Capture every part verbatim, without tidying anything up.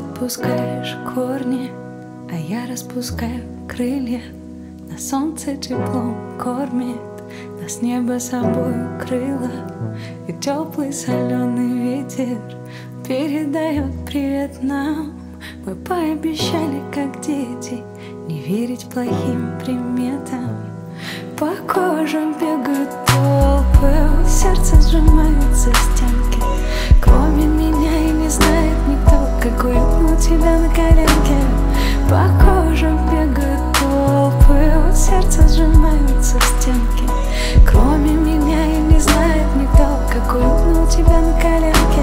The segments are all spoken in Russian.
пускаешь корни, а я распускаю крылья. На солнце теплом кормит, нас небо собою крыло, и теплый соленый ветер передает привет нам. Мы пообещали, как дети, не верить плохим приметам. По кожам бегают толпы, сердце сжимаются стенки. Кроме меня и не знает никто, как уютно у тебя на коленке. По кожам бегают толпы, сердце сжимаются стенки. Кроме меня и не знает никто, как уютно у тебя на коленке.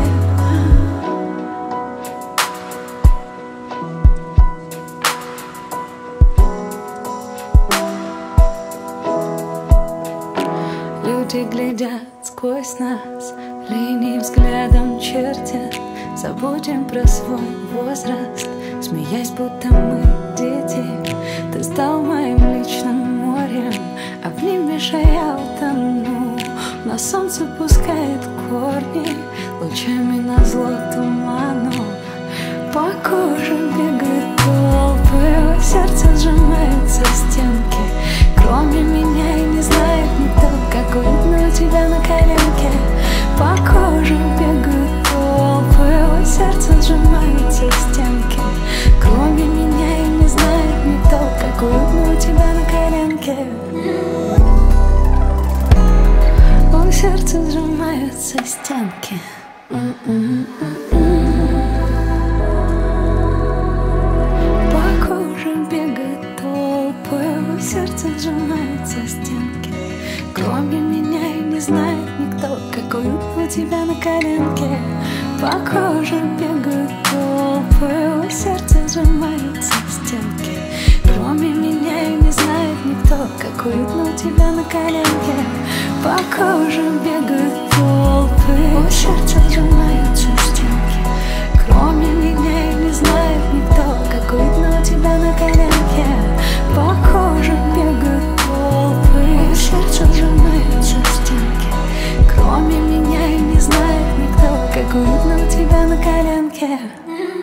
Люди глядят сквозь нас, линии взглядом чертят. Забудем про свой возраст, смеясь, будто мы дети. Ты стал моим личным морем, обнимешь, а я утону. Но солнце пускает корни, лучами назло туману. По коже бегают толпы, сердце сжимаются стенки. Кроме меня и не знает никто, как уютно у тебя на коленке. По коже бегают толпы, сердце сжимаются стенки. Кроме меня и не знает никто, как уютно у тебя на коленке. У сердца сжимаются стенки. По коже бегают толпы, у сердца сжимаются стенки. Кроме меня и не знает никто, как уютно у тебя на коленке. По коже бегают толпы, у сердца сжимаются стенки. Кроме меня и не знает никто, как уютно у тебя на коленке. По коже бегают толпы, у сердца сжимаются стенки. Кроме меня и не знает никто, как уютно у тебя на коленке. По коже бегают толпы, у сердца сжимаются стенки. Кроме меня и не знает никто, как уютно у тебя на коленке.